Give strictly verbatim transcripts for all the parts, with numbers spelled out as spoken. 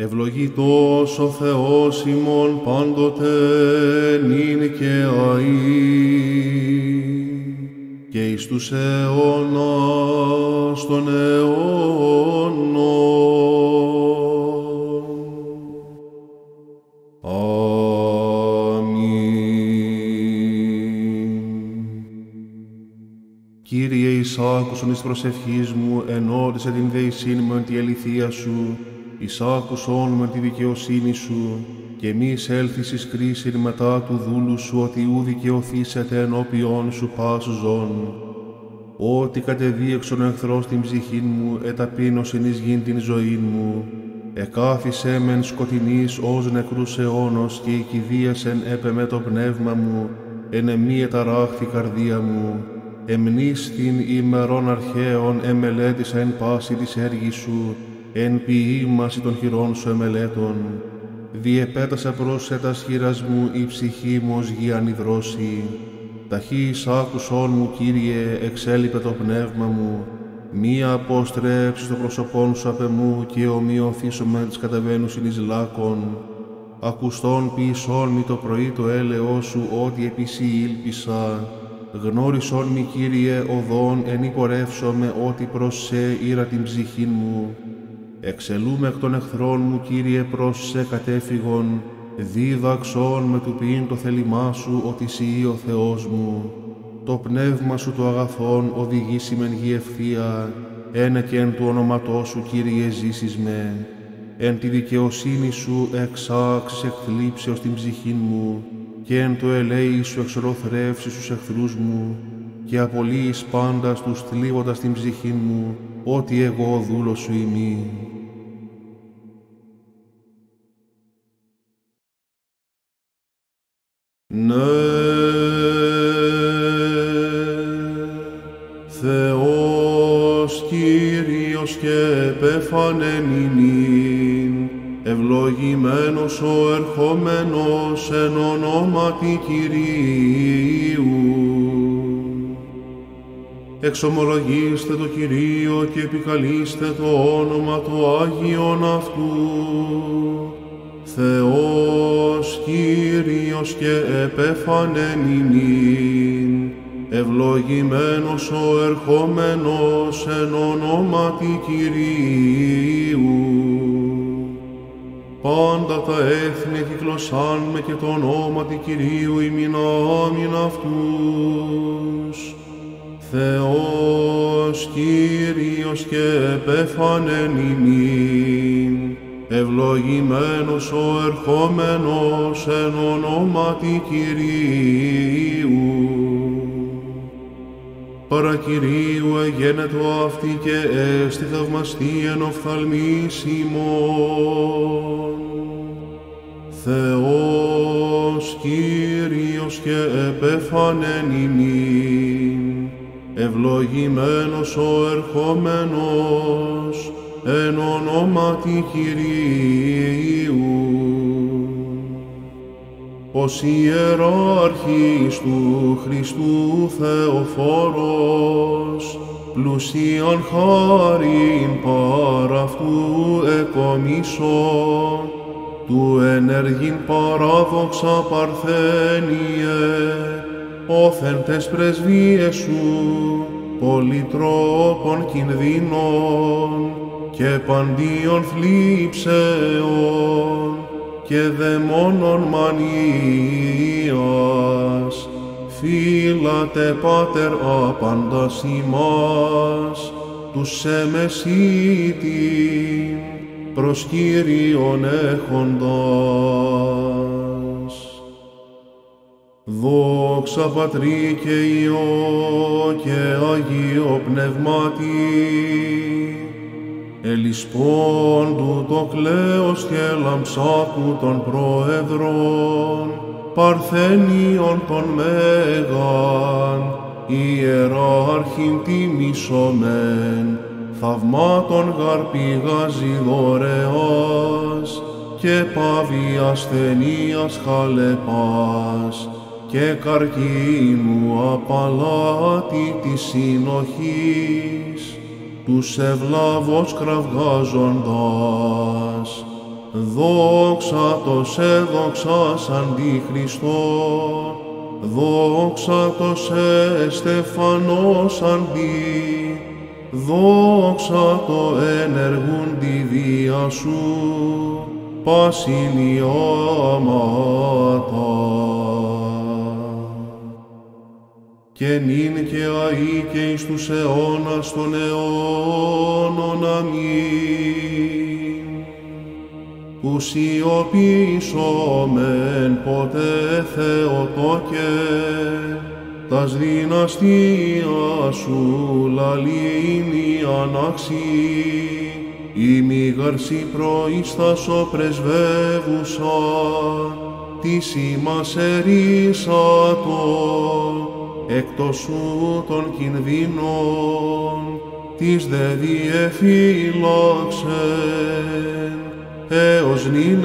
Ευλογητός ο Θεός ημών πάντοτε νυν και αεί, και εις τους αιώνας των αιώνων. Αμήν. Κύριε, εις άκουσον εις προσευχής μου, ενώρισε την δεησήν μου εν τη αληθεία σου, εις άκουσον με τη δικαιοσύνη σου, και μη εισέλθεις εις κρίσιν μετά του δούλου σου, ότι ου δικαιωθήσετε ενώπιον σου πάσου ζών. Ότι κατεδίεξον εχθρός την ψυχήν μου, εταπείνωσιν εις γην την ζωήν μου, εκάθισε μεν σκοτεινής ως νεκρούς αιώνος, και οικηδίασεν έπεμε το πνεύμα μου, εν εμή εταράχθη καρδία μου. Εμνίστην ημερών αρχαίων εμελέτησα εν πάση της έργης σου, εν ποιήμαση των χειρών σου εμελέτων. Διεπέτασα προς ετας χείρας μου η ψυχή μου ως γη ανιδρώσει. Ταχύς άκουσόν μου, Κύριε, εξέλιπε το πνεύμα μου. Μία αποστρέψει το πρόσωπόν σου απ' εμού, και ομοιωθήσω με τις καταβαίνουσιν εις λάκων. Ακουστών ποιησόν μη το πρωί το έλεος σου, ότι επί σοι ήλπισα. Γνώρισόν μη, Κύριε, οδόν εν υπορεύσομαι, ότι προς σε ήρα την ψυχήν μου. Εξελούμε εκ των εχθρών μου, Κύριε, προς σε κατέφυγον, δίδαξον με του ποιήν το θέλημά σου, ότι σοι ο Θεός μου. Το πνεύμα σου το αγαθόν οδηγήσει μεν γη ευθεία, ένε και εν του όνοματός σου, Κύριε, ζήσεις με. Εν τη δικαιοσύνη σου εξάξεις εκ θλίψεως την ψυχήν μου, και εν το ελέη σου εξορροθρεύσεις τους εχθρούς μου, και απολύεις πάντα τους θλίβοντας την ψυχήν μου, ότι εγώ δούλος σου ημί. Ναι, Θεός Κύριος και επέφανεν ημίν, ευλογημένος ο ερχόμενος εν ονόματι Κυρίου. Εξομολογήστε το Κυρίο και επικαλείστε το όνομα το Άγιον αυτού. Θεός Κύριος και επέφανεν ημίν, ευλογημένος ο ερχόμενος εν ονόματι Κυρίου. Πάντα τα έθνη κυκλωσάν με και το ονόματι Κυρίου ημίν άμην αυτούς. Θεός Κύριος και επέφανεν ημίν, ευλογημένος ο ερχόμενος εν ονόματι Κυρίου. Παρά Κυρίου εγένετο αυτή και έστι θαυμαστή εν οφθαλμής ημών. Θεός Κύριος και επέφανεν ημίν, ευλογημένος ο ερχόμενος εν ονόματι Κυρίου. Ως ιεράρχης του Χριστού Θεοφόρος, πλουσίαν χάριν παρ' αυτού εκομίσω, του ενεργήν παράδοξα παρθένιε, όθεν τες πρεσβείες σου, πολυτρόπων κινδύνων και παντίων θλίψεων και δαιμόνων μανίας, φύλατε Πάτερ άπαντας ημάς, τους εμεσίτην προς Κύριον έχοντας. Δόξα Πατρί και Υιό και Αγίο Πνεύματι, ελισπώντου το κλέος και λαμψάκου των Προεδρών, παρθένιον των Μέγαν, ιεράρχην τιμήσομεν, θαυμάτων γαρ πηγάζει δωρεάς, και πάβει ασθενείας χαλεπάς, και καρκίνου απαλάτη της συνοχής, τους ευλάβος κραυγάζοντας, δόξα το σε δόξας αντιχριστό, δόξα το σε στεφανός αντί, δόξα το ενεργούν τη βία σου, πάσιν ιάματα. Και νυν και αεί και εις τους αιώνας των αιώνων, αμήν. Ουσιοποιήσομεν ποτέ Θεοτόκε, τας δυναστεία σου λαλήνη ανάξι, ημί γαρσί προείστασο πρεσβεύουσα, της ημάς ερίσατο, εκτός σου των κινδύνων, της δε διεφύλαξεν, έως νυν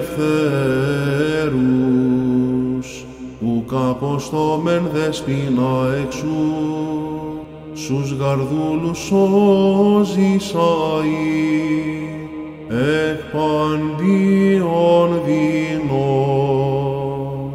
ελευθέρους, ουκ αποστόμεν δεσποινα εξού, σους γαρδούλους σώζεις αεί, εκ παντίον δεινών.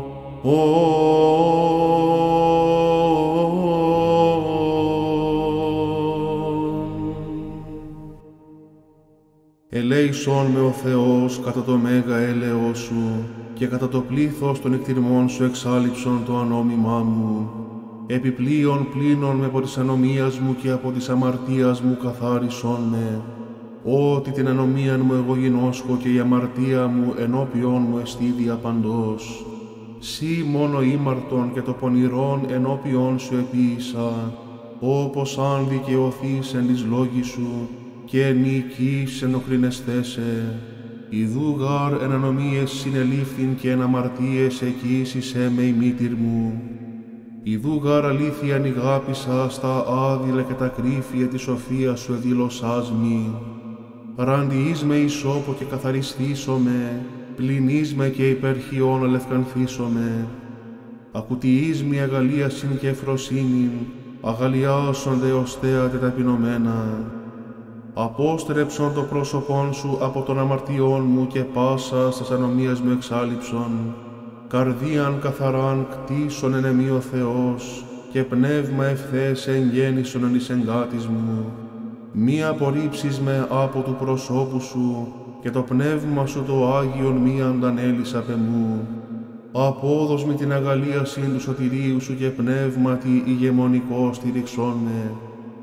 Ελέησόν με ο Θεός κατά το μέγα έλεος σου και κατά το πλήθος των εκτιρμών σου εξάλειψον το ανόμημά μου. Επιπλέον πλήνων με από της ανομίας μου και από της αμαρτίας μου καθάρισόν με. Ότι την ανομίαν μου εγώ γινώσκω και η αμαρτία μου ενώπιον μου εστί διαπαντός. Σύ μόνο ήμαρτον και το πονηρόν ενώπιον σου επίησα, όπως αν δικαιωθείς εν της λόγης σου και νικείς ενοχληνεστέσαι. Ιδού γάρ εν ανομίες συνελήφθην και εν αμαρτίες εκοίσισέ με η μήτηρ μου. Ιδού γάρ αλήθειαν ηγάπησα στα άδειλα και τα κρύφια της σοφίας σου εδήλωσάς μη. Ραντιείς με ισόπο και καθαριστήσομαι, πληνείς με και υπερχιών αλευκανθήσομαι. Ακουτιείς μη αγαλίασιν και ευφροσύνην, αγαλιάσονται οστέα τε ταπεινωμένα. Απόστρεψον το πρόσωπόν σου από των αμαρτιών μου και πάσα στας ανομίας μου εξάλειψον. Καρδίαν καθαράν κτίσον εν εμεί ο Θεός και πνεύμα ευθές εγγέννησον εν εις εγκάτης μου. Μη απορρίψεις με από του προσώπου σου και το πνεύμα σου το Άγιον μη αντανέλεις απ' εμού. Απόδος με την αγαλίασιν του σωτηρίου σου και πνεύματι ηγεμονικό στηριξόν με.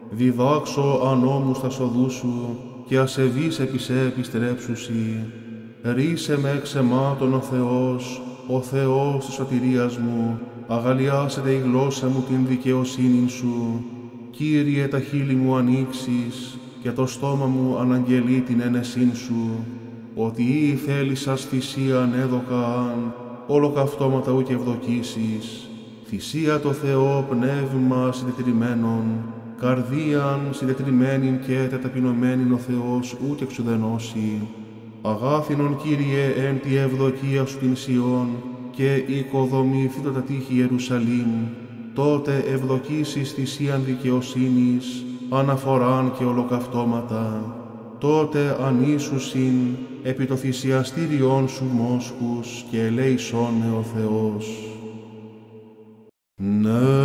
Διδάξω ανώμους τα οδούς σου και ασεβείς επί σε επιστρέψουσι. Ρίσε με εξ αιμάτων ο Θεός, ο Θεός της σωτηρίας μου, αγαλιάσετε η γλώσσα μου την δικαιοσύνην σου. Κύριε, τα χείλη μου ανοίξεις και το στόμα μου αναγγελεί την ένεσήν σου, ότι ή θέλησας θυσίαν έδωκαν, ολοκαυτώματα ουκ ευδοκίσεις. Θυσία το Θεό πνεύμα συντετριμμένον, καρδίαν συντετριμένην και τεταπεινωμένην ο Θεός ούτε εξουδενώσει. Αγάθινον Κύριε εν τη ευδοκία σου την Σιών και οικοδομηθήτω τα τείχη Ιερουσαλήμ, τότε ευδοκίσεις θυσίαν δικαιοσύνης, αναφοράν και ολοκαυτώματα, τότε ανήσουσιν επί το θυσιαστήριόν σου μόσχους και ελέησόν με ο Θεός. Ναι.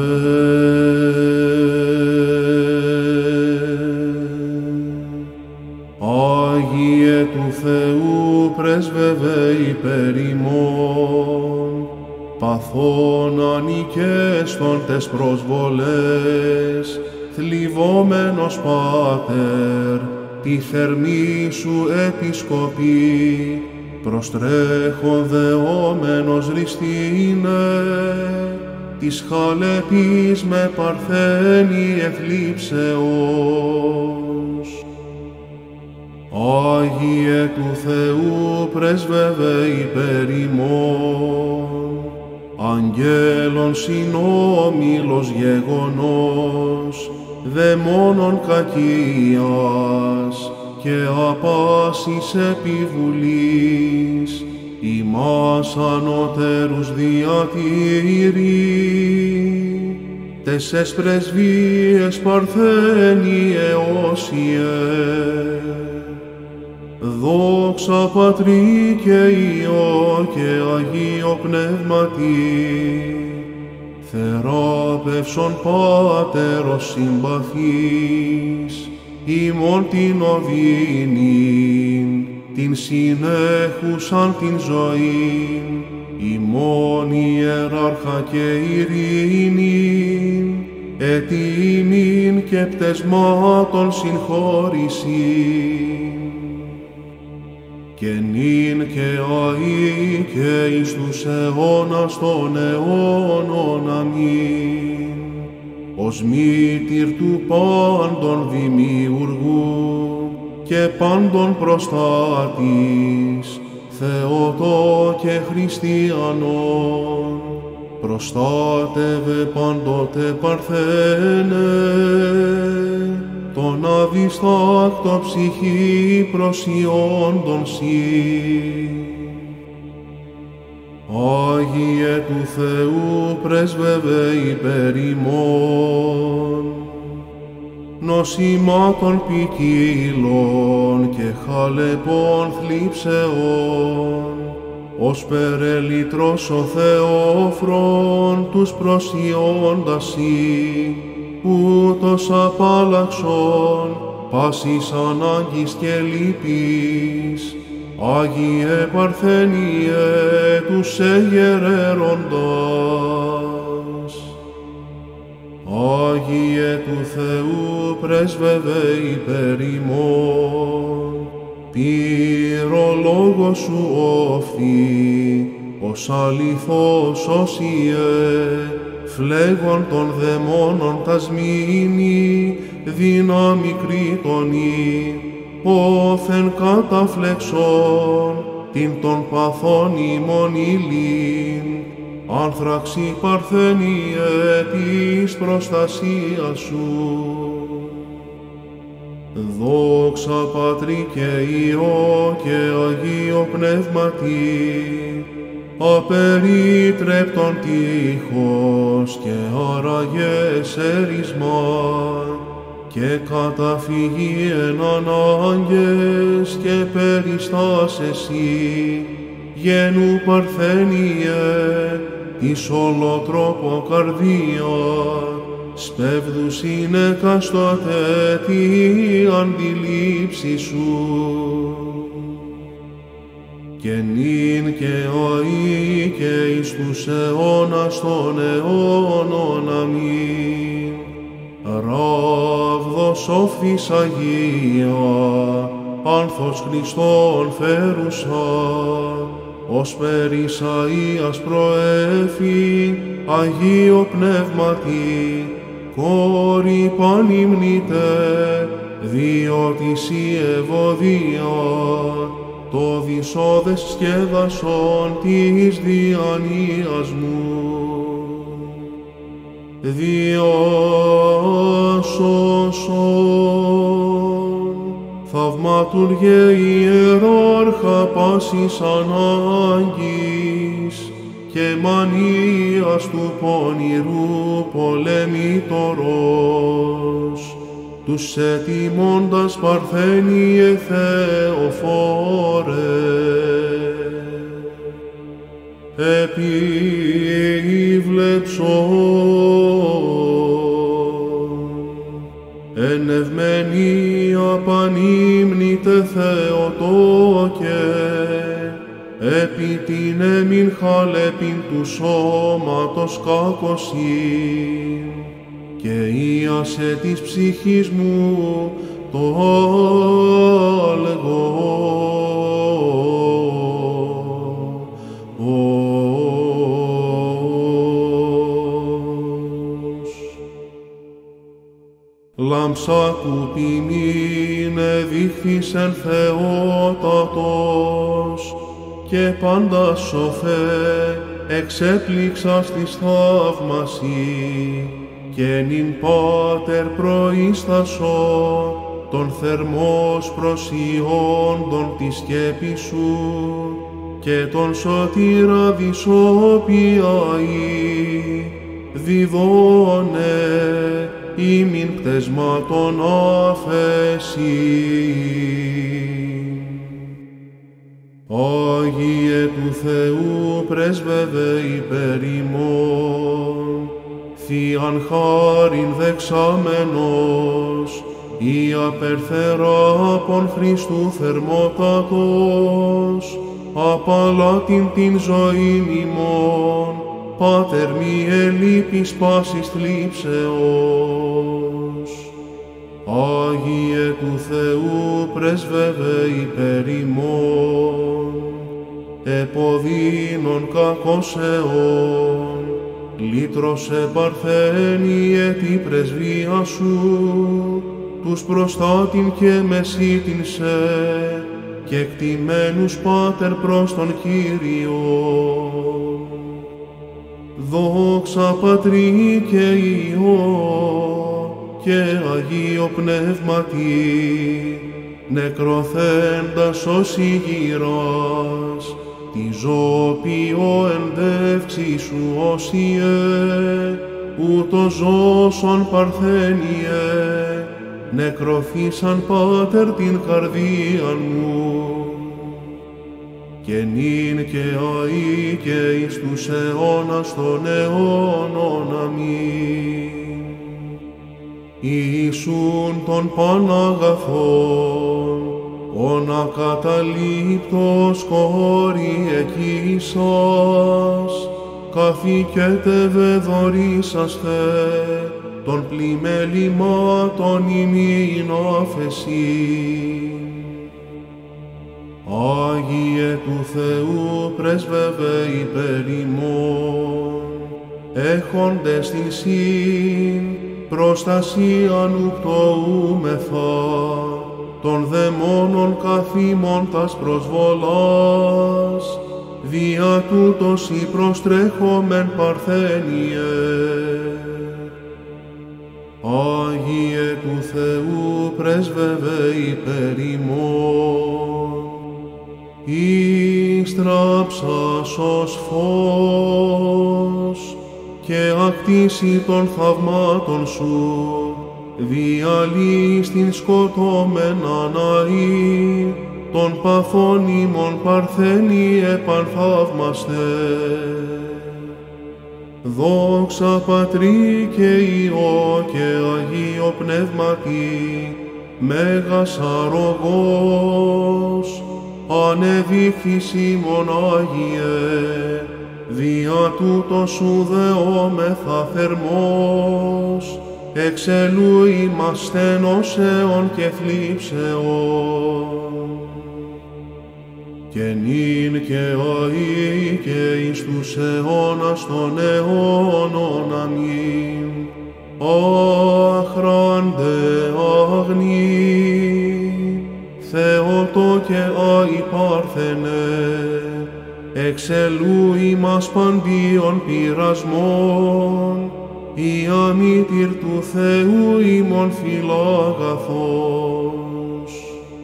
Άγιε του Θεού πρέσβευε υπέρ ημών, παθών ανικέστον τες προσβολές, θλιβόμενος Πάτερ, τη θερμή σου επισκοπή, προστρέχον δεόμενος ριστήνε, της χαλεπής με παρθένη εθλίψεως. Άγιε του Θεού πρέσβευε υπέρ ημών, αγγέλων συνόμιλος γεγονός, δαιμόνων κακίας και απάσης επιβουλής, ημάς ανωτέρους διατηρεί, τεσσές πρεσβείες παρθένοι εώσιε. Δόξα Πατρί και Υιό και Αγίο Πνεύματι, θεράπευσον Πάτερος συμπαθής, ημών την οδύνην, την συνέχουσαν την ζωήν, ημών ιεράρχα και ειρήνην, ετήμην και πτεσμάτων συγχώρησιν, και νυν και αεί και εις τους αιώνας των αιώνων. Αμήν. Ως μήτηρ του πάντων δημιουργού και πάντων προστάτης, Θεότο και Χριστιανών, προστάτευε πάντοτε Παρθένε, τον αδιστάκτο ψυχή προσιόντων σοι. Άγιε του Θεού πρέσβευε υπέρ ημών, νοσημάτων ποικίλων και χαλεπών θλίψεων, ως περελήτρος ο Θεόφρον τους προσιώντας σοι, ούτως απάλλαξον πάσης ανάγκης και λύπης, Άγιε Παρθένιε τους εγερέροντας. Άγιε του Θεού πρέσβευε υπέρ ημών, πυρολόγος σου όφθη, ως αληθώς όσιε, φλέγον των δαιμόνων τασμήνη, δύναμη κρήτονη, όθεν καταφλεξών, την των παθών ημών ήλιν, άνθραξη Παρθένιε της προστασίας σου. Δόξα Πατρί και Υιό και Αγίο Πνεύματι, απερίτρεπτον τείχος και άραγες έρισμα, και καταφυγή εν ανάγκες και περιστάσεις εσύ, γένου Παρθένιε, της ολοτρόπο καρδία, σπέβδους είναι καστοτε τη αντιλήψη σου. Και νυν και αεί και εις τους αιώνας των αιώνων. Αμήν. Ράβδος όφθης Αγία, άνθος Χριστόν φέρουσα, ως περις Αΐας προέφη, Αγίο Πνεύματι, κόρη πανυμνήτε, διότι σοι ευωδία, το δυσόδες σκέδασον της διανοίας μου. Διάσωσον, θαυματουργέ ιεράρχα πάσης ανάγκης και μανίας του πονηρού πολεμήτωρος, τους ετοιμώντας Παρθένιε Θεοφόρε. Επίβλεψον, ενευμένη απανύμνητε Θεοτόκε, επί την εμήν χαλεπίν του σώματος κακοσύν, και ίασε της ψυχής μου το άλγο. Λάμψα κουπιμήν εδείχθης εν Θεότατος, και πάντα σοφέ εξέπληξας της θαύμασι, και νυν Πάτερ προείστασο των θερμός προσιόντων της σκέπης σου, και τον σωτήρα δυσόπιαη, διδώνε ημιν πτεσμάτων αφέσι. Άγιε του Θεού πρέσβευε υπέρ ημών, Θείαν χάριν δεξάμενος, η απερθεράπων Χριστού θερμότατος, απαλάτην την ζωήν ημών, Πάτερ μη ελείπεις πάσης θλίψεως. Άγιε του Θεού πρέσβευε υπέρ ημών, εποδίνων κακός αιών, λύτρωσε παρθένιε τη πρεσβεία σου, τους προστάτην και μεσίτην σε, και εκτιμένους Πάτερ προς τον Κύριον. Δόξα Πατρί και Υιό και Αγίο Πνεύματι, νεκροθέντας ως ηγυράς, τη ζώπιο εντεύξη σου όσιε, ούτως ζώσον παρθένιε, νεκροφύσαν Πάτερ την καρδίαν μου, και νυν και αεί και εις τους αιώνας των αιώνων. Αμήν. Ιησούν των Παναγαθών, ον ακαταλείπτος κόρη εκεί σας, καθηκέτευε δωρήσαστε, των πλημελημάτων ημίν αφεσίν. Άγιε του Θεού πρέσβευε υπέρ ημών, έχοντες την σύν προστασίαν ου πτωούμεθα, των δαιμόνων καθήμων τας προσβολάς, δια τούτος η προστρέχομεν παρθένιε. Άγιε του Θεού πρέσβευε υπέρ ημών, ίστραψας ως φως, και ακτίσει των θαυμάτων σου, διαλύεις την σκοτώμενα ναή, των παθών ημών παρθένιε πανθαύμαστε. Δόξα Πατρί και Υιό και Αγίο Πνεύματι, μέγας αρρωγός, ανεδείχθης ημών Άγιε, δια τούτο σου δεόμεθα θερμός, εξελού ημαστεν ως αιών και θλίψεων. Και νυν και αεί και εις τους αιώνας των αιώνων. Αμήν. Άχραντε αγνή, Θεότο και αη Πάρθενε, εξελού ημάς παντίον πειρασμών, η αμήτηρ του Θεού ημών φιλάγαθος.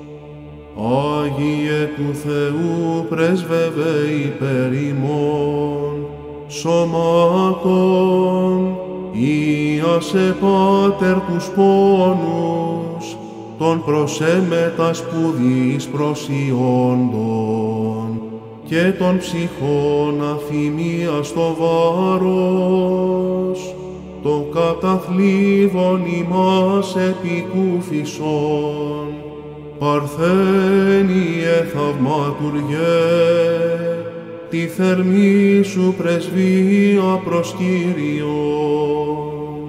Άγιε του Θεού πρέσβευε υπέρ ημών, σωμάτων, Ιάσε Πάτερ τους πόνους, των προσέμετα σπουδής προσιόντων, και των ψυχών αφημίας το βάρος, το καταθλίβων ημάς επικούφισον, Παρθένιε θαυματουργέ, τη θερμή σου πρεσβεία προς Κύριον.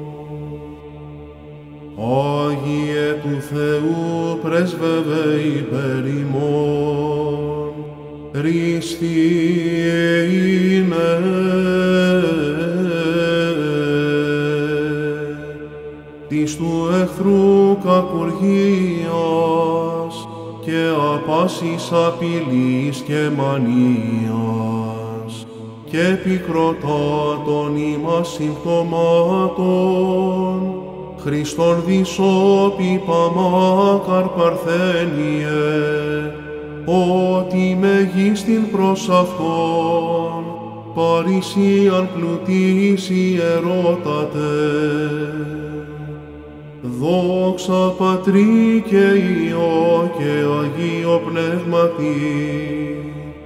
Άγιε του Θεού πρέσβευε υπέρ ημών, Χριστιε είναι. Της του εχθρού κακουργίας και απάσης απειλής και μανίας, και πικροτάτων ημάς συμπτωμάτων, Χριστόν δισόπι παμάκαρ Παρθένιε, ότι μεγίστην προς Αυτόν, παρησίαν πλουτής ιερότατε. Δόξα Πατρί και Υιό και Αγίο Πνεύματι,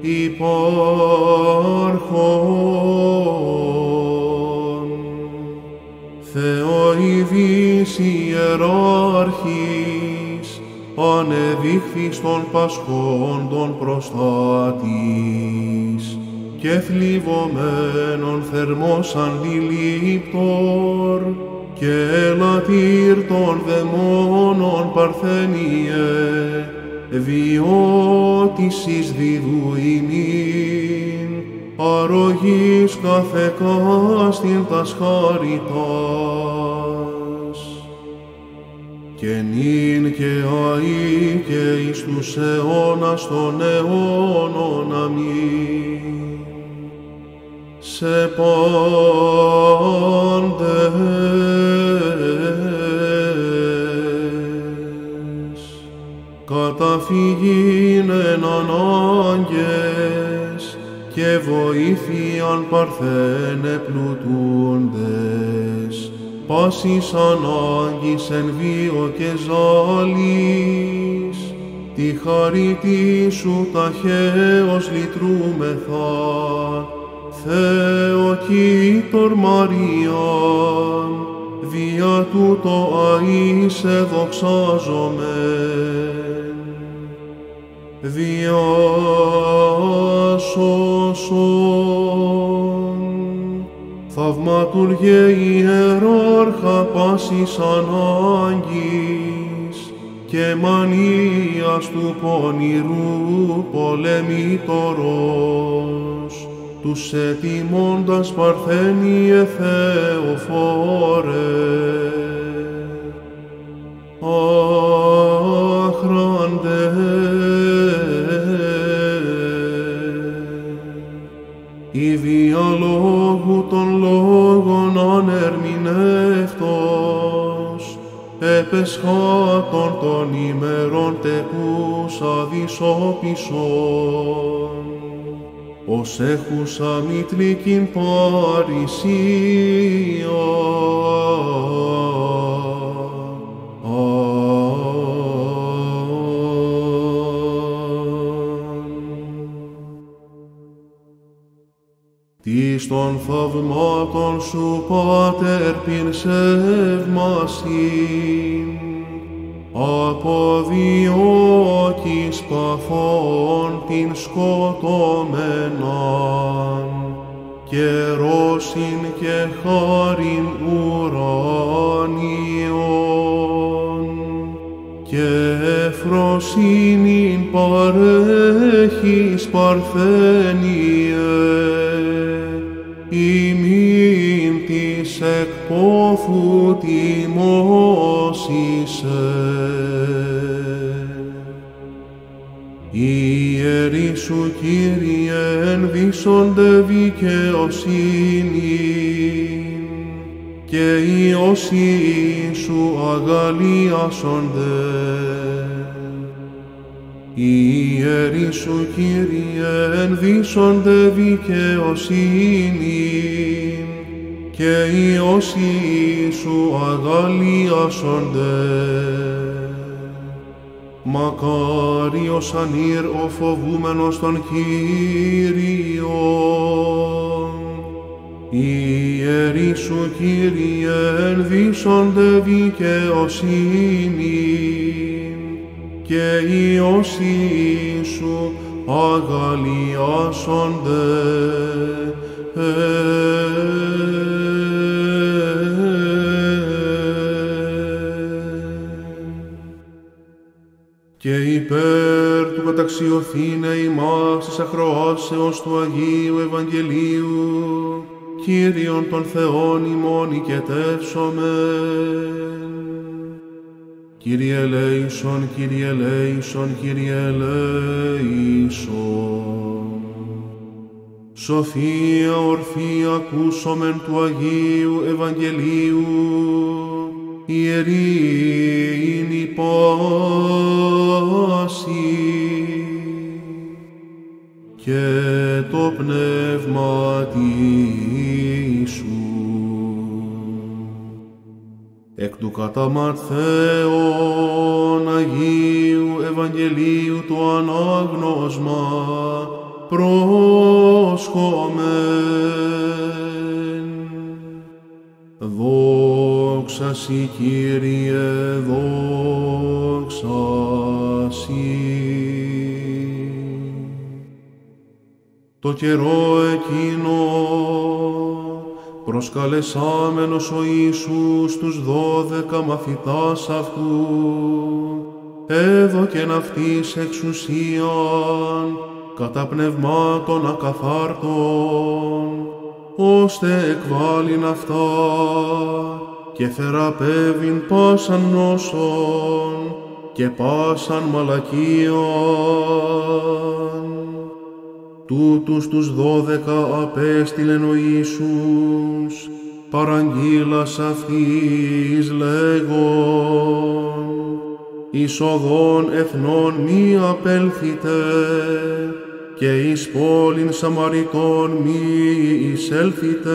υπάρχον. Θεοειδής ιεράρχης, ανεδείχθης των πασχόντων προστάτης, και θλιβωμένων θερμός αντιλήπτορ, και ελατήρ των δαιμόνων παρθένιε, βιώτησης διδού ημίν, αρρωγής καθεκάστην τας χάριτας. Και νυν και αεί και εις τους αιώνας των αιώνων, αμήν. Σε πάντες καταφυγήν εν ανάγκες και βοήθειαν παρθένε πλουτούντες, πάσης ανάγκης εν βίο και ζάλης, τη χαρίτη σου ταχαίως λυτρούμεθα, Θεό Κοίτορ Μαριάμ, δια τούτο αεί σε δοξάζομεν. Διάσωσον, θαυματουργέ ιεράρχα πάσης ανάγκης, και μανίας του πονηρού πολεμήτωρος, τους ετοιμώντας παρθένιε Θεοφόρε. Άχραντε, η διαλόγου των λόγων ανερμηνεύτος, επεσχάτων των ημερών τεκούς αδυσόπισον, ως έχουσα μητρικήν παρησία. Τις των θαυμάτων σου, Πάτερ, πυρσεύμασιν, αποδιώκεις παθών την σκοτωμέναν, και ρώσιν και χάριν ουράνιον, και ευφροσύνην παρέχεις παρθένιε, ημίν της εκπόθου τιμώσισε. Οι ιεροί σου, Κύριε, ενδύσσονται δικαιοσύνην, και οι όσοι σου αγαλίασονται. Οι ιεροί σου, Κύριε, ενδύσσονται δικαιοσύνην, και οι όσοι σου αγαλίασονται. Μακάριος ανήρ ο φοβούμενος τον Κύριον. Οι ιεροί σου, Κύριε, ενδύσσονται δικαιοσύνην, και οι όσοι σου αγαλιάσονται. Και υπέρ του καταξιωθήνε ημάς της ακροάσεως του Αγίου Ευαγγελίου, Κύριον των Θεών ημών οικετεύσομεν. Κύριε ελέησον, Κύριε ελέησον, Κύριε ελέησον. Σοφία ορθή ακούσομεν του Αγίου Ευαγγελίου, ιερή είναι η πάση, και το πνεύμα σου. Εκ του κατά Ματθαίον Αγίου Ευαγγελίου το ανάγνωσμα, πρόσχομεν. Δόξα Σοι, Κύριε, δόξα Σοι. Το καιρό εκείνο, προσκαλεσάμενος ο Ιησούς τους δώδεκα μαθητάς αυτού, έδωκεν αυτοίς εξουσίαν κατά πνευμάτων ακαθάρτων, ώστε εκβάλλειν αυτά και θεραπεύειν πάσαν νόσον και πάσαν μαλακίαν. Τούτους τους δώδεκα απέστειλεν ο Ιησούς, παραγγείλας αυτοίς λέγον, εις οδόν εθνών μη απέλθητε, και εις πόλην Σαμαριτών μη εισέλθητε.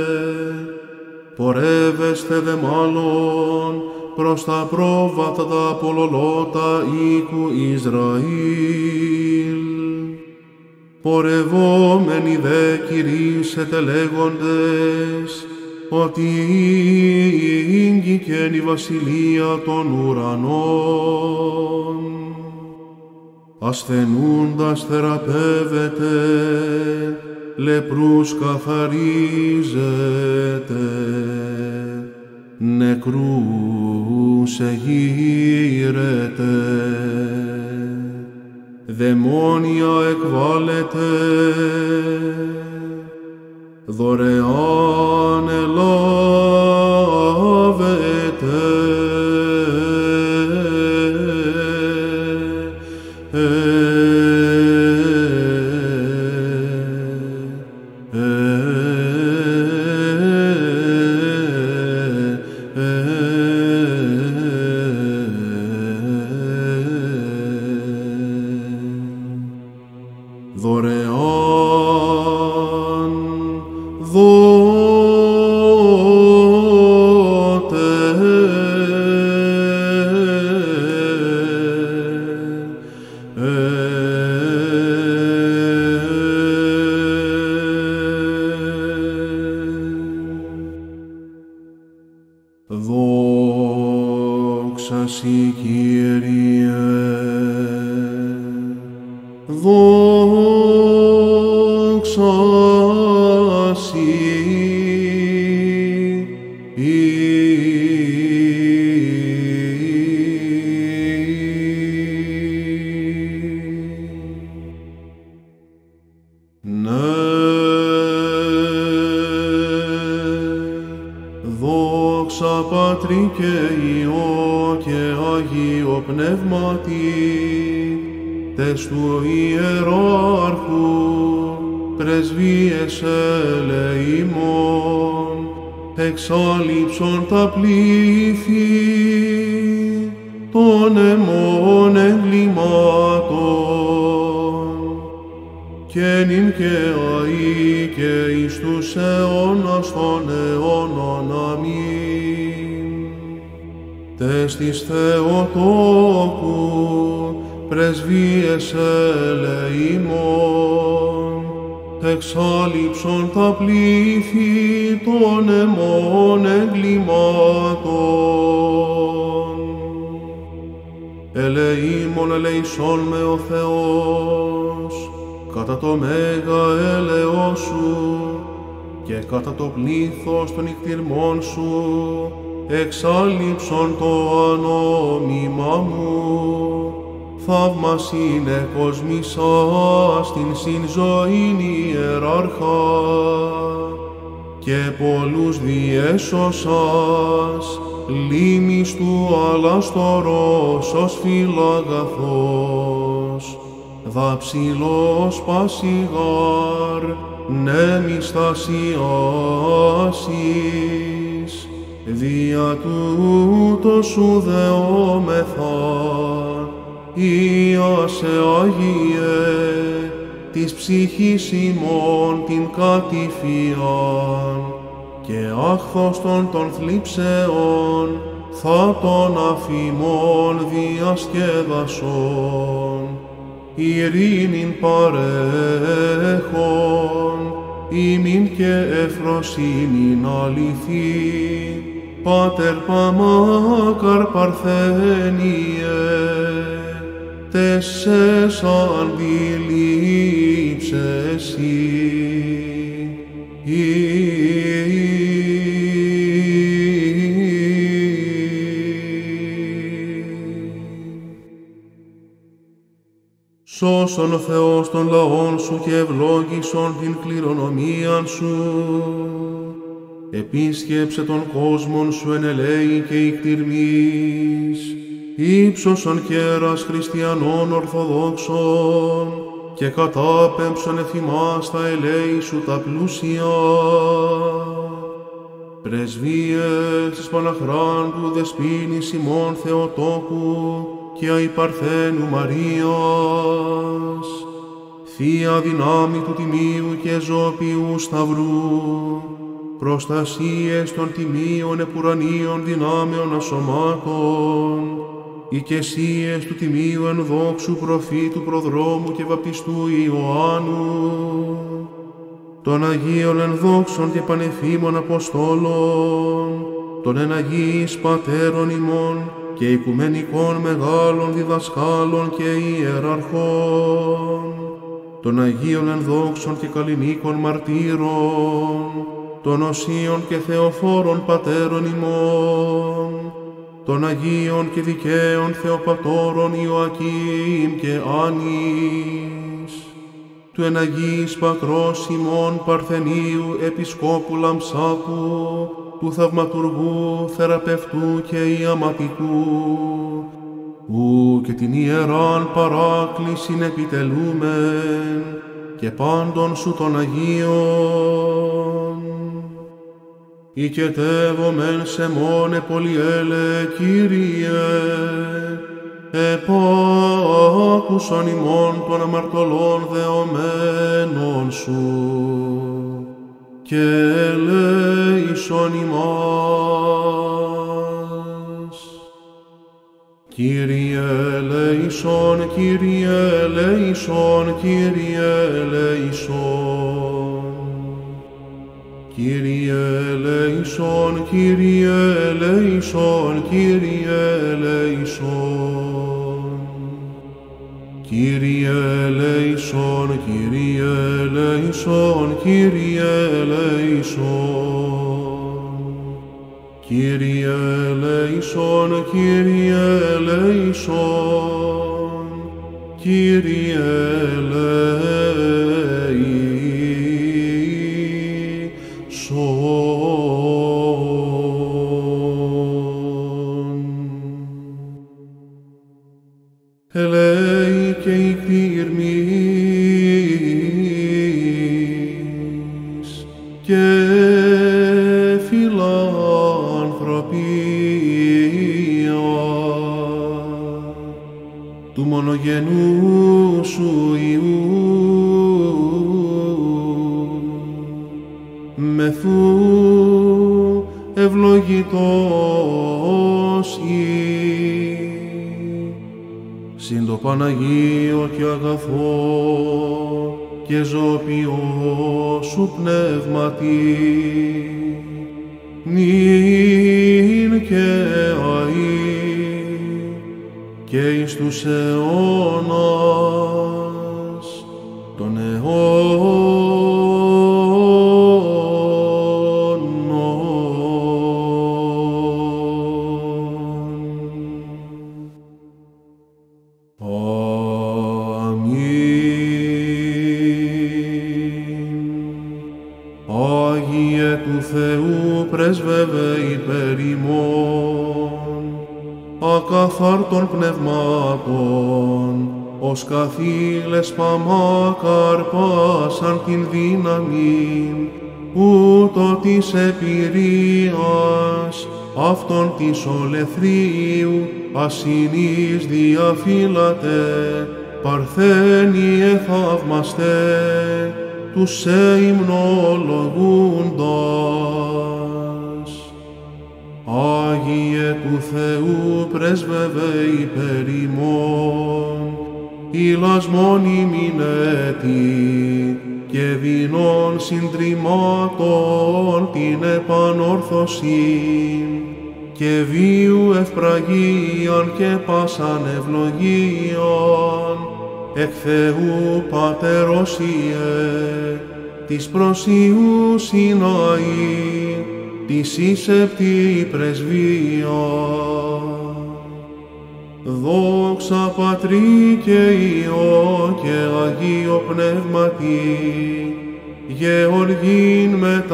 Πορεύεστε δε μάλλον προς τα πρόβατα τα πολλολότα οίκου Ισραήλ. Πορευόμενοι δε κηρύσσετε λέγοντες, ότι ήγγικεν η βασιλεία των ουρανών. Ασθενούντας θεραπεύεται, λεπρούς καθαρίζεται, νεκρούς εγείρεται, δαιμόνια εκβάλλεται, δωρεάν ελάβετε. Δωρεάν δώτε. Δόξα Σοι, Κύριε, δόξα Σοι. Ναι, δόξα Πατρί και Υιό και Αγίο Πνεύματι, τες του Ιεράρχου πρεσβείες ελεήμων, εξάλληψον τα πλήθη των αιμών εγκλημάτων, και νυν και αεί και εις τους αιώνας των αιώνων. Αμήν. Τες της Θεοτόκου πρεσβείες ελεήμων, εξάλληψον τα πλήθη των αιμών εγκλημάτων. Ελεήμων ελεησόν με ο Θεός, κατά το μέγα έλεος σου και κατά το πλήθος των νικτυρμών σου, εξάλληψον το ανόμημα μου. Θαύμας είναι κοσμήσας την συν ζωήν ιεράρχα, και πολλούς διέσωσας, λίμνης του αλαστορός ως φυλαγαθός, δαψιλός πασιγάρ, νέμις θασιάσεις, δια τούτο σου δεόμεθα, Υιάσε Άγιε, της ψυχής ημών την κατηφίαν, και άχθωστον των θλίψεων θα τον αφημών διασκέδασον, ειρήνην παρέ. ημίν και ευφροσύνην αληθή, Πάτερ παμάκαρ παρθένιε, τεσσές αντιλήψες Σώσον ο Θεός των λαών σου και ευλόγησον την κληρονομίαν σου. Επίσκεψε τον κόσμον σου εν ελέη και ικτυρμής, ύψωσον κέρας χριστιανών ορθοδόξων και κατάπεμψον εφημάς τα ελέη σου τα πλούσια. Πρεσβείες της Παναχράντου Δεσποίνης ημών Θεοτόκου και αϊπαρθένου Μαρίας, Θεία δυνάμει του Τιμίου και ζωοποιού Σταυρού, προστασίες των τιμίων επουρανίων δυνάμεων ασωμάτων, οικεσίες του Τιμίου ενδόξου προφήτου προδρόμου και βαπτιστού Ιωάννου, των Αγίων ενδόξων και πανεφήμων Αποστόλων, των εν Αγίης Πατέρων ημών και οικουμενικών μεγάλων διδασκάλων και ιεραρχών, των Αγίων ενδόξων και καλλινίκων μαρτύρων, των Οσίων και Θεοφόρων Πατέρων ημών, των Αγίων και δικαίων Θεοπατώρων Ιωακήμ και Άννης, του εν Αγίης Πατρός ημών Παρθενίου Επισκόπου Λαμψάκου, του Θαυματουργού, Θεραπευτού και Ιαματικού, ου και την Ιεράν Παράκλησιν επιτελούμεν και πάντων σου των Αγίων. Οικετεύομεν σε μόνε πολυέλε, Κύριε, επάκουσον ημών των αμαρτωλών δεωμένων σου και ελέησον ημάς. Κύριε ελέησον, Κύριε ελέησον, Κύριε ελέησον. Κύριε ελέησον, Κύριε ελέησον, Κύριε ελέησον. Κύριε ελέησον, Κύριε ελέησον, Κύριε ελέησον. Κύριε ελέησον, Κύριε ελέησον, Κύριε ελέησον. Ελέη και ικτυρμής και φιλανθρωπία του μονογενού σου Υιού, μεθού ευλογητός ή συν το Παναγίο και αγαθό και ζωοποιό σου πνεύματι, νυν και αΐ και εις τους αιώνας των αιώνων. Άγιε του Θεού πρέσβευε υπέρ ημών, ακαθάρτων πνευμάτων, ως καθήλες παμάκαρ πάσαν την δύναμην, ούτω της επιρρίας, αυτόν της ολεθρίου, ασυνής διαφύλατε, παρθένιε θαυμαστέ, τους σε υμνολογούντας. Άγιε του Θεού πρέσβευε υπέρ ημών, ηλασμόν ημινέτη και δεινών συντριμμάτων την επανόρθωσιν, και βίου ευπραγίαν και πάσαν ευλογίαν, εκ Θεού Πατερός Ιε, της προσιού Σιναή, της εισεπτή πρεσβεία. Δόξα Πατρί και Υιό και Αγίο Πνεύματι, γεωργήν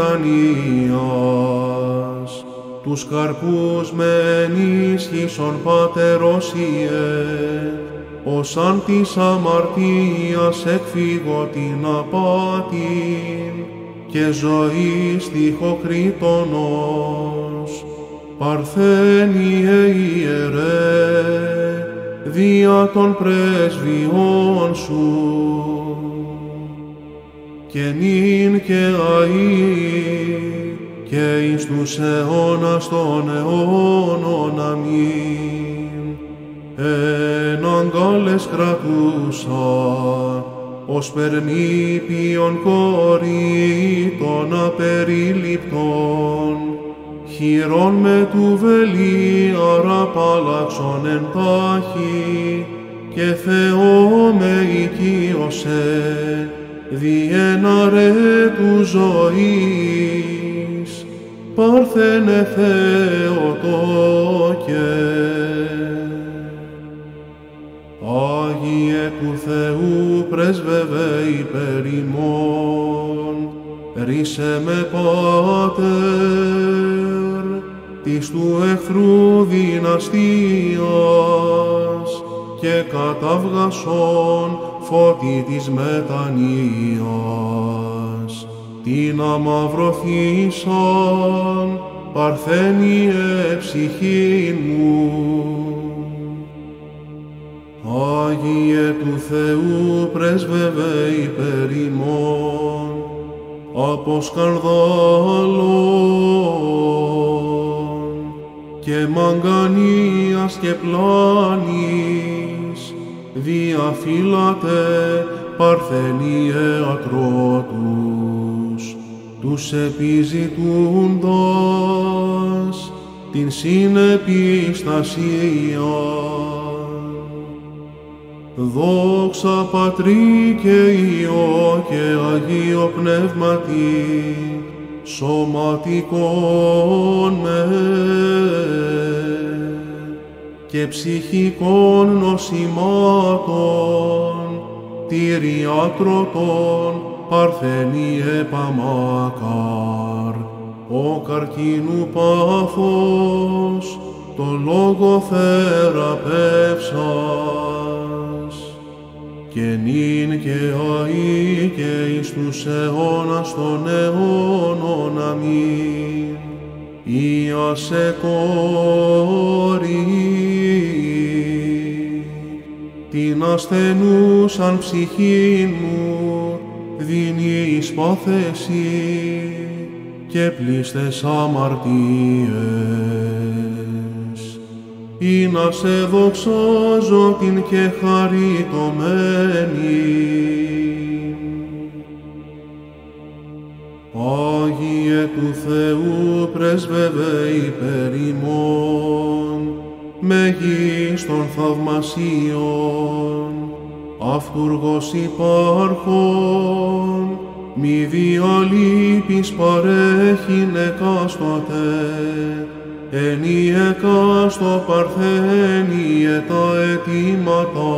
μετανοίας, τους καρπούς με ενίσχυσον Πατερός Ιε, ως αν της αμαρτίας εκφύγω την απάτην, και ζωής τυχοκρίτωνος, παρθένιε Ιερέ, δια των πρεσβειών σου, και νυν και αΐ, και εις τους αιώνας των αιώνων. Αμήν. Εν αγκάλες κρατούσα, ως περμήπιον κόρη των απεριληπτών, χειρών με του βελίαρα πάλαξον εν τάχει, και Θεό με οικείωσε, διέναρε του ζωής, πάρθενε Θεοτόκε. Άγιε του Θεού πρέσβευε υπέρ ημών, ρίσε με Πάτερ, της του εχθρού δυναστείας, και καταβγασόν φώτη της μετανοίας, την αμαυρωθήσαν παρθένιε ψυχήν μου. Άγιε του Θεού πρέσβευε υπέρ ημών, από σκανδάλων και μαγκανίας και πλάνης, διαφύλατε παρθενιε ατρότους, τους επιζητούντας την συνεπιστασία. Δόξα Πατρί και Υιό και Αγίο Πνεύματι, σωματικών με και ψυχικών νοσημάτων, τυριάτρωτων παρθενιε παμάκαρ, ο καρκίνου πάθος, το λόγο θεραπεύσας, και νυν και αΐ και εις τους αιώνας των αιώνων. Αμήν. Ιάσε κόρη, την ασθενούσαν ψυχήν μου, δίνει εις πάθεση και πλήστες αμαρτίες. Ή να σε δοξάζω την και χαριτωμένη. Άγιε του Θεού πρέσβευε υπέρ ημών, μεγίστων θαυμασίων, αυτούργος υπάρχων, μη διαλείπεις παρέχειν εκάστοτε, εν η εκάστο παρθένιε τα αιτήματα.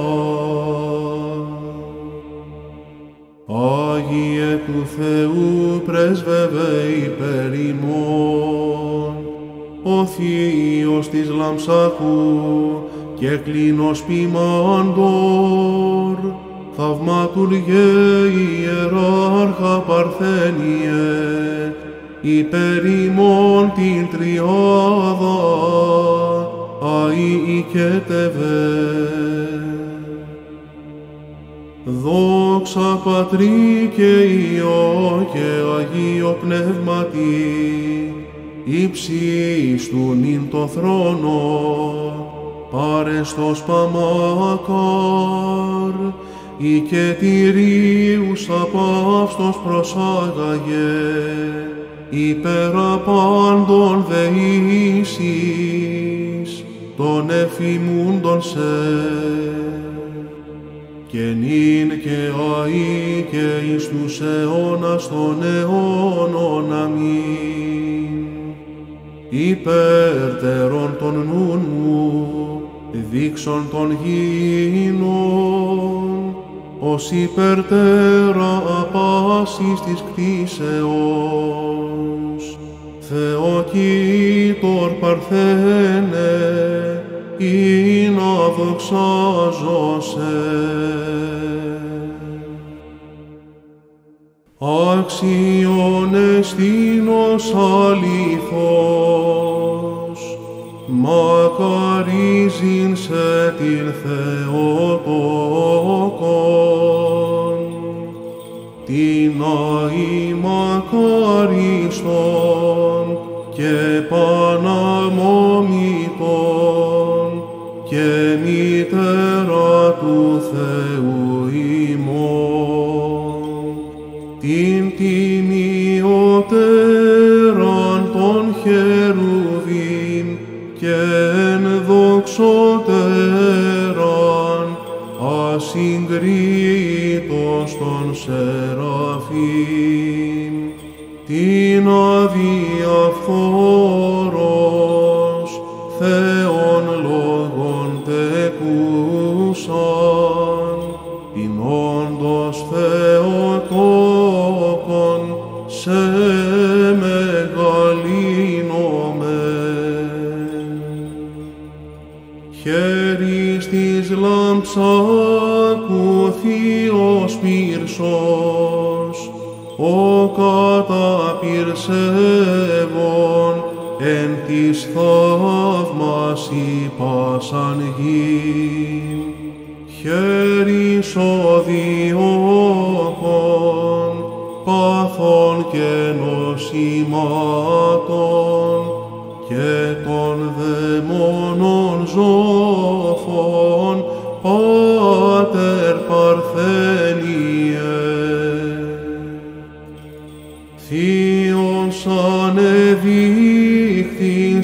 Άγιε του Θεού πρέσβευε υπέρ ημών, ο Θείος της Λαμψάκου και κλίνος ποιμάντορ, θαυματουργέ ιεράρχα παρθένιε, υπέρ ημών την τριάδα αΐικετευε. Δόξα Πατρί και Υιό και Αγίο Πνεύματι, ύψης του νυν το θρόνο, παρεστος παμάκαρ, οικετηρίους απαύστος προσάγαγε, υπέρα πάντων δεήσεις, των εφημούντων σε. Και νυν και αεί και εις τους αιώνας των αιώνων αμήν. Υπέρτερον των νουν μου, δείξον των γήινων, ως υπερτέρα απάσης της κτίσεως. Θεοκοίτορ παρθένε, ή να δοξάζωσαι. Άξιον εστίνος αληθώς, μακαρίζειν σε την Θεοτόκον, την αη μακαρίστον και παναμόμητον και μητέρα του Θεού ημών, την τιμιωτέραν των χερουβίμ και ενδοξωτέραν ασυγκρίτως των σεραφείμ, την αδιαφθόρος Θεόν λόγων τεκούσαν, την όντως Θεοτόκον σε μεγαλύνομαι. Χέρις της λαμψάκου θείος πύρσος, ο καταπυρσεύων εν της θαύμασι πάσαν γην. Χέρις οδιώκων, πάθων και νοσημάτων και των δαιμόνων ζώφων, Πάτερ Παρθένιε. Θείος ανεδείχθης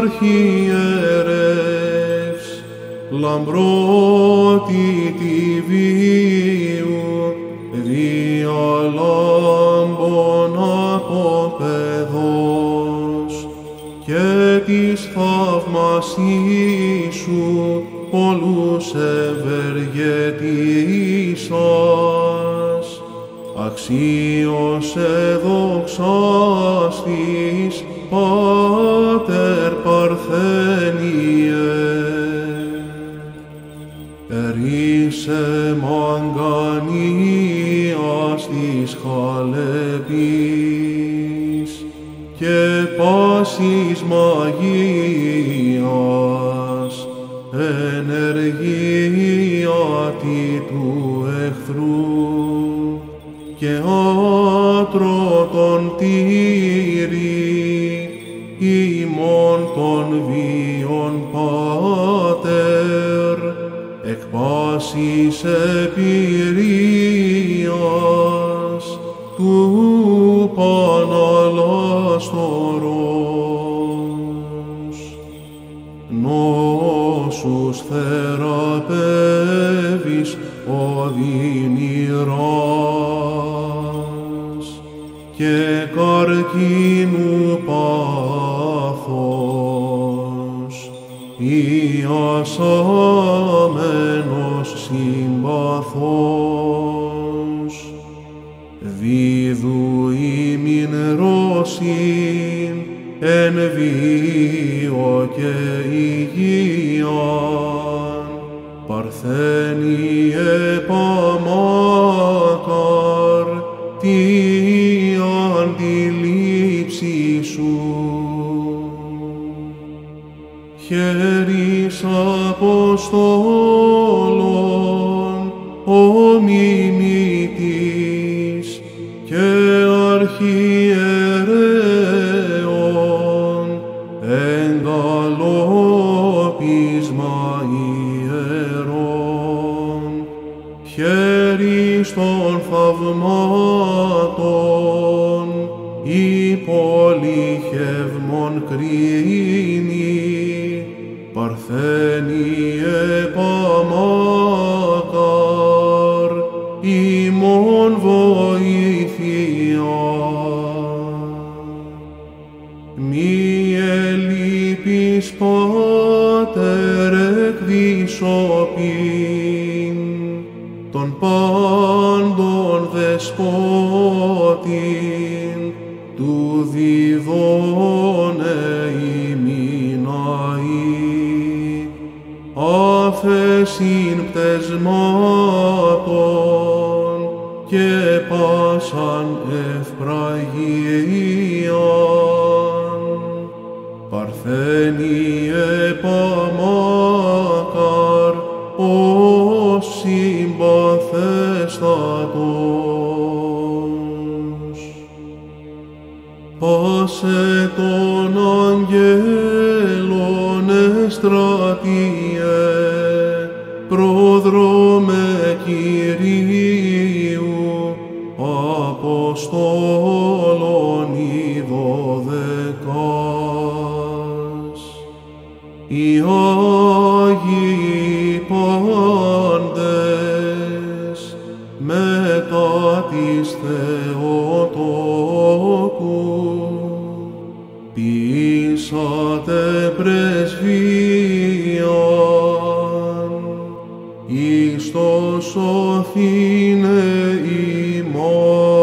αρχιερεύς, λαμπρότητη βίου, διαλάμπων από παιδός, και της θαυμασής σου πολλούς ευεργετήσας, αξίως εδοξάστης, Πάτερ Παρθένιε. Ερίσε μαγκανίας της Χαλεπής και πάσης μαγείας, ενεργία τι του εχθρού, και άτρωτον τήρη ημών των βίων Πάτερ, εκ πάσης επηρείας του Παναλάστορος. Νόσους θεραπεύεις οδυνηράς, και καρκίνου πάθος, ιασάμενος συμπαθός, βίδου ημιν ρώσιν εν βίο και υγείαν, Παρθένιε παμάκαρ τι αντιλήψη σου. Χέρις Αποστόλων ομιμητής και αρχιερέων, εγκαλόπισμα ιερών, βοήθεια. Μη ελείπεις, Πάτερ, εκβισωπήν των πάντων δεσπότην, του διδώνε ημίν αεί, άφεσιν πτεσμάτων και πάσαν ευπραγίαν, παρθένιε παμάκαρ, ως συμπαθέστατος. Πάσε των αγγέλων εστρατείε, πρόδρομε Κυρίου, Αποστόλων οι δωδεκάς. Οι Άγιοι πάντες μετά της Θεοτόκου ποιήσατε πρεσβείαν εις το σωθήνε ημών.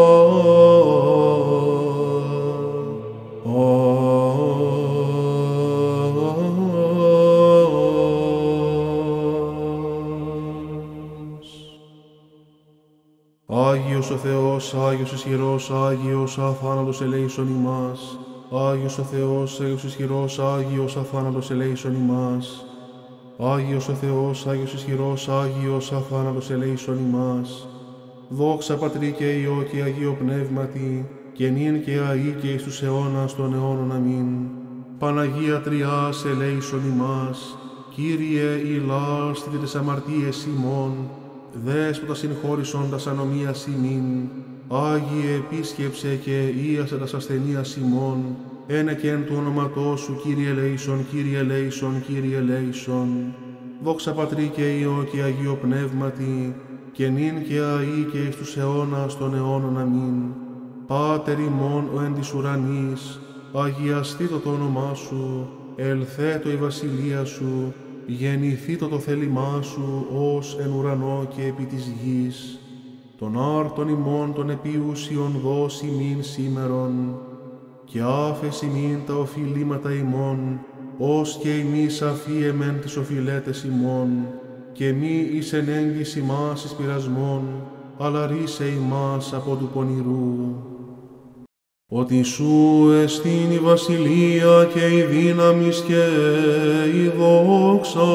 Άγιος ο Θεός, Άγιος ισχυρός, Άγιος αθάνατος ελέησον ημάς. Άγιος ο Θεός, Άγιος ισχυρός, Άγιος αθάνατος ελέησον ημάς. Άγιος ο Θεός, Άγιος ισχυρός, Άγιος αθάνατος ελέησον ημάς. Δόξα Πατρί και Υιό και Αγίο Πνεύματι, και νυν και αεί και εις τους αιώνας των αιώνων. Αμήν. Παναγία Τριάς ελέησον ημάς. Κύριε ηλάς τη τις αμαρτίες ημών, Δέσποτα συγχώρησον τας ανομίας ημίν, Άγιε επίσκεψε και ίασε τας ασθενείας ημών, ένε και εν του όνοματός σου, Κύριε ελέησον, Κύριε ελέησον, Κύριε ελέησον. Δόξα Πατρί και Υιό και Αγίο Πνεύματι, και νυν και αεί και εις τους αιώνας των αιώνων. Αμήν. Πάτερ ημών ο εν της ουρανής, αγιαστήτω το όνομά σου, ελθέτω η βασιλεία σου, γεννηθήτω το θέλημά σου, ως εν ουρανό και επί της γης. Τον άρτον ημών των επίουσιον δώσει ημίν σήμερον, και άφεση ημίν τα οφειλήματα ημών, ως και ημείς αφίεμεν τις οφειλέτες ημών, και μη εις ενέγγις ημάς εις πειρασμόν, αλλά ρίσε ημάς από του πονηρού. Ότι σου εστίν η βασιλεία και η δύναμις και η δόξα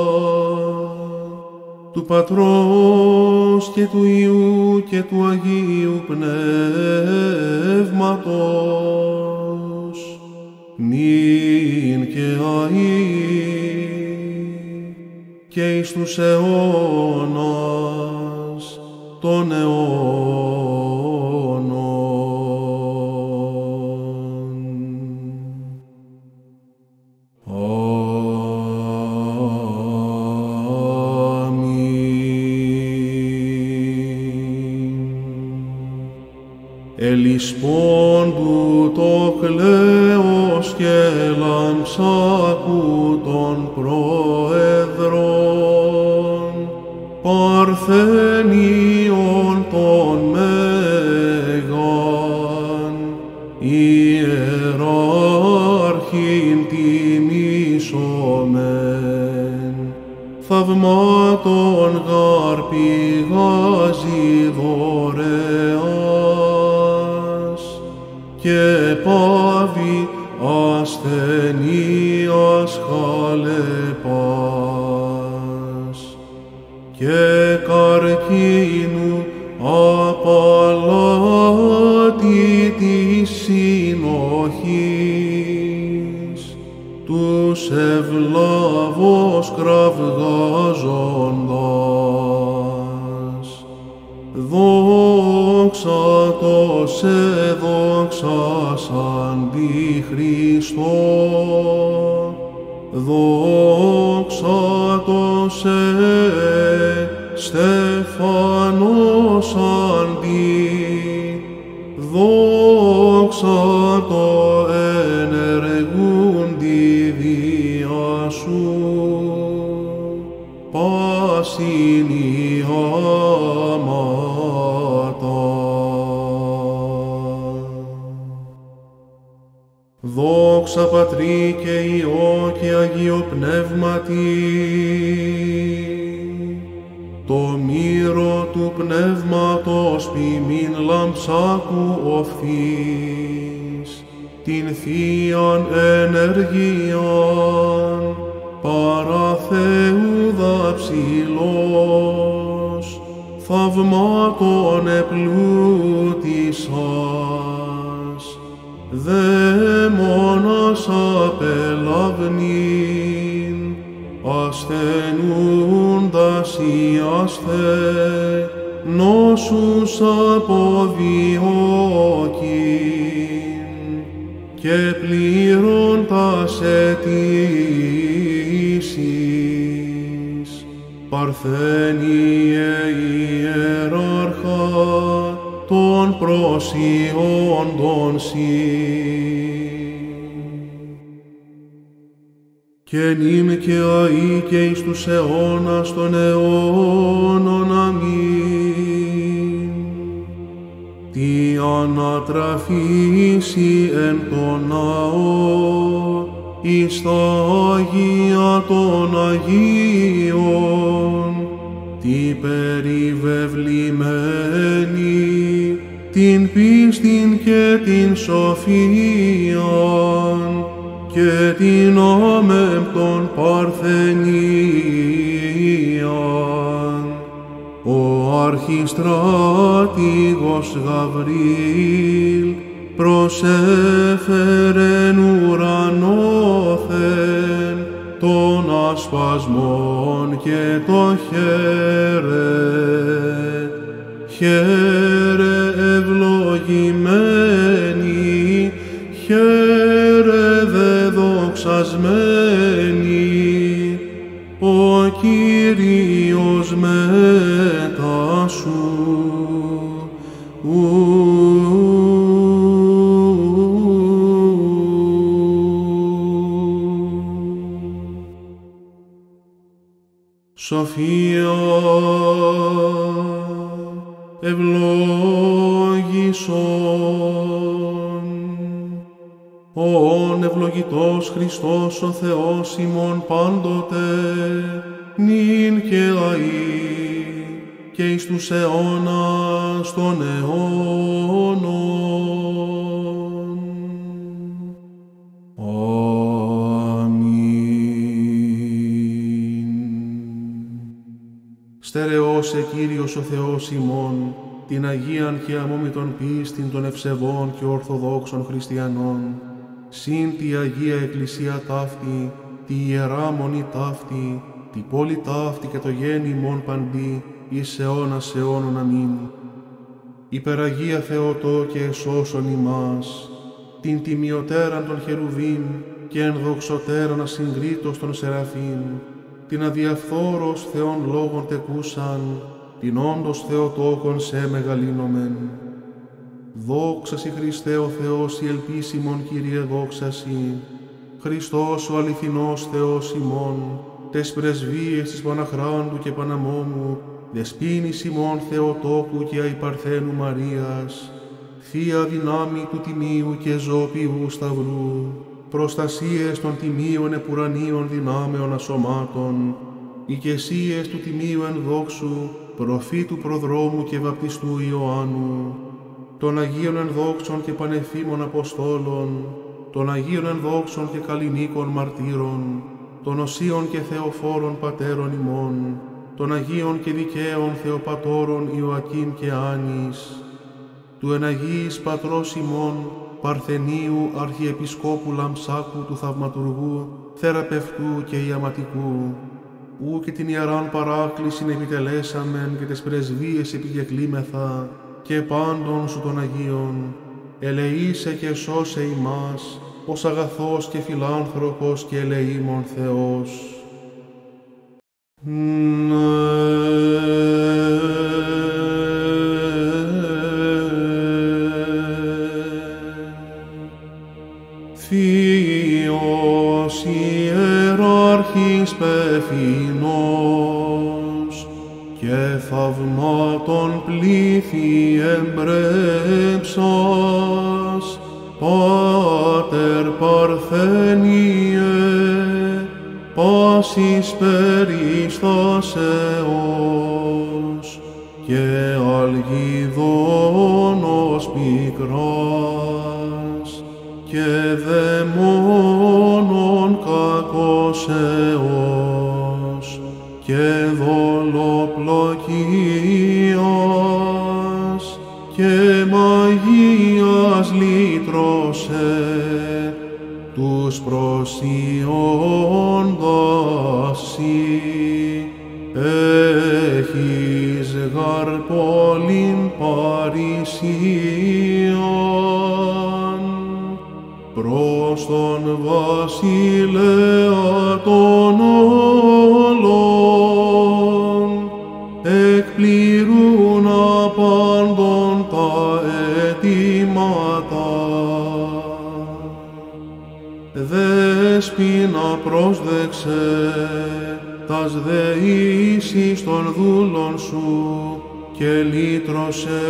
του Πατρός και του Υιού και του Αγίου Πνεύματος, νυν και αεί και εις τους αιώνας των αιώνων. Ελισπόντου το κλέος και λαμψάκου των προεδρών, παρθενίων των μέγαν, ιεράρχην τιμήσομεν, θαυμάτων γαρ πηγάζει δωρεάς, και πάβει ασθενείας χαλεπάς, και καρκίνου απαλάτη της συνοχής, τους ευλάβος κραυγάζοντας. Δόξα το σε δόξασαν τη Χριστό, δόξα το σε στεφανός αντί δόξα το ενεργούντι διά σου, πάσιν η άματα. Δόξα Πατρί και Υιό και Αγίο Πνεύματι, το μύρο του Πνεύματος ποιμήν λαμψάκου οφθείς, την Θείαν ενεργίαν, παρά Θεού δαψιλός, θαυμάτων επλούτησας, δαίμονας απελαβνήν, ασθενούντας ιασθε, νόσους αποδιώκειν, και πληρώντας αιτήσεις, παρθένιε ιεράρχα των προσιόντων σοι. Και νυμ και αεί και εις τους αιώνας των αιώνων. Αμήν. Τι ανατραφήσει εν το ναό, εις τα Αγία των Αγίων, τι περιβεβλημένη, την πίστην και την σοφίαν, και την άμεμπτον παρθενίαν. Ο αρχιστράτηγος Γαβρίλ προσέφερεν ουρανόθεν των ασπασμών και το χαίρε. Χαίρε ευλογημένη, χαίρε δε δοξασμένη, ο Κύριος μετά σου. Σοφία ευλόγησον. Ον ευλογητός Χριστός ο Θεός ημών πάντοτε, νυν και αεί, και εις τους αιώνας των αιώνων. Αμήν. Στερεώσε Κύριος ο Θεός ημών, την Αγίαν και αμόμητον πίστην των ευσεβών και ορθοδόξων χριστιανών, συν τη Αγία Εκκλησία ταύτη, τη Ιερά Μονή ταύτη, τη πόλη ταύτη και το γέννη ημών παντί, εις αιώνας αιώνων. Αμήν. Υπεραγία Θεοτό και εσώσον ημάς, την τιμιωτέραν των χερουβίμ και ενδοξωτέραν ασυγκρίτως των σεραφείμ, την αδιαφθόρος Θεόν λόγων τεκούσαν, την όντως Θεοτόκον σε μεγαλύνομεν. Δόξασι Χριστέ ο Θεός η ελπίσιμον Κύριε δόξασι, Χριστός ο αληθινός Θεός ημών, τες πρεσβείες της Παναχράντου και Παναμόμου, δεσποίνης ημών Θεοτόκου και αϊπαρθένου Μαρίας, Θεία δυνάμει του Τιμίου και ζωοποιού Σταυρού, προστασίες των Τιμίων επουρανίων δυνάμεων ασωμάτων, οικεσίες του Τιμίου ενδόξου, προφήτου προδρόμου και βαπτιστού Ιωάννου, των Αγίων ενδόξων και πανεφήμων Αποστόλων, των Αγίων ενδόξων και καλλινίκων μαρτύρων, των οσίων και θεοφόρων πατέρων ημών, των Αγίων και δικαίων Θεοπατώρων Ιωακήμ και Άνης, του εναγίης πατρός ημών, Παρθενίου Αρχιεπισκόπου Λαμψάκου του Θαυματουργού, Θεραπευτού και Ιαματικού, ου και την Ιεράν Παράκλησιν επιτελέσαμεν και τες πρεσβείες επικεκλήμεθα και πάντων σου των Αγίων, ελεήσε και σώσε ημάς, ως αγαθός και φιλάνθρωπος και ελεήμων Θεός. Ναι. υπερευθυνός και θαυμάτων πλήθη εμπρέψας, Πάτερ Παρθένιε, πάσης περιστάσεως και αλγιδόνος πικράς και δαιμόνων κακώσεως και δολοπλοκίας και μαγείας λύτρωσε τους προσιώντας σοι. Έχεις γαρ πολλήν παρησίαν προς τον βασιλέα των όλων, εκπληρούν απάντων τα αιτήματα. Δέσποινα πρόσδεξε τας δεήσεις των δούλων σου και λύτρωσε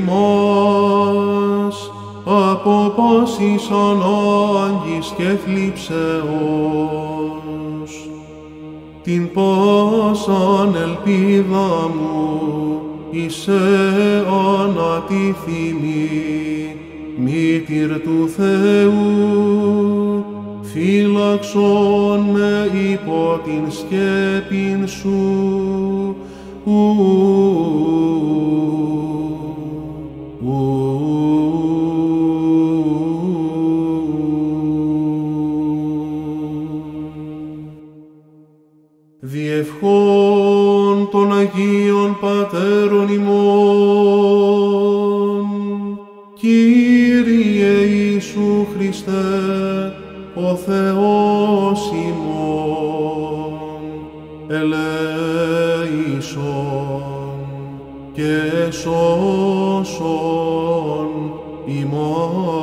ημάς από πάσης ανάγκης και θλίψεως. Την πάσαν ελπίδα μου είσαι ανατίθιμη, μήτηρ του Θεού, φύλαξον με υπό την σκέπην σου. Ου, ου, διευχών των Αγίων Πατέρων ημών, Κύριε Ιησού Χριστέ, ο Θεός ημών, ελέησον και σώσον ημάς.